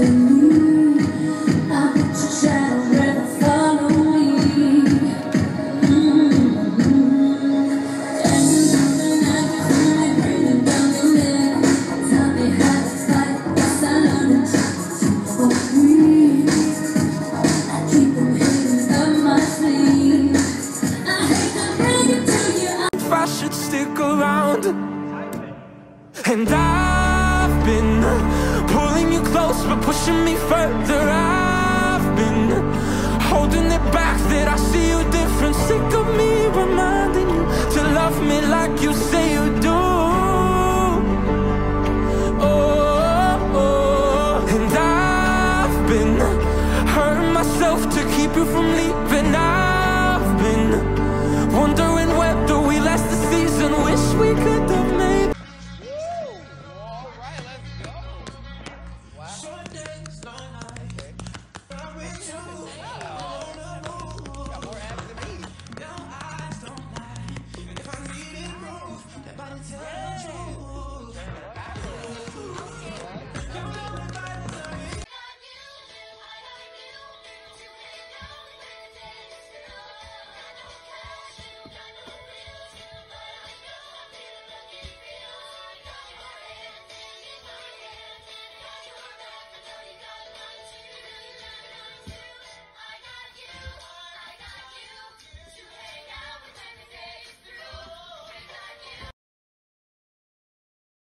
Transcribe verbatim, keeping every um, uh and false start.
And I've been pulling you close but pushing me further. I've been holding it back that I see you different. Sick of me reminding you to love me like you say you do. Oh, oh. And I've been hurting myself to keep you from leaving. I've been wondering whether we last the season. Wish we could have made. Wow.